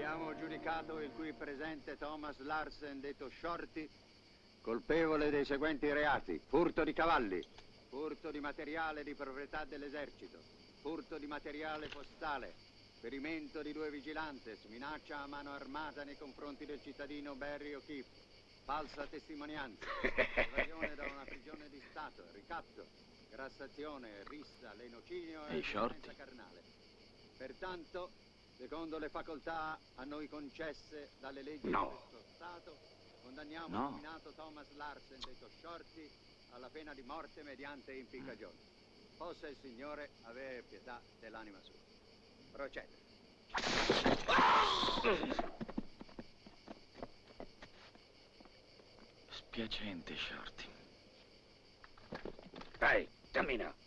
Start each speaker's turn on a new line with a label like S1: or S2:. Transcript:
S1: Abbiamo giudicato il qui presente Thomas Larsen, detto Shorty, colpevole dei seguenti reati: furto di cavalli, furto di materiale di proprietà dell'esercito, furto di materiale postale, ferimento di 2 vigilantes, minaccia a mano armata nei confronti del cittadino Barry O'Keefe, falsa testimonianza, evasione da una prigione di Stato, ricatto, grassazione, rissa, lenocinio e violenza carnale. Pertanto, secondo le facoltà a noi concesse dalle leggi di questo Stato, condanniamo il nominato Thomas Larsen, detto Shorty, alla pena di morte mediante impiccagione. Possa il Signore avere pietà dell'anima sua. Procede.
S2: Spiacente, Shorty.
S3: Vai, cammina.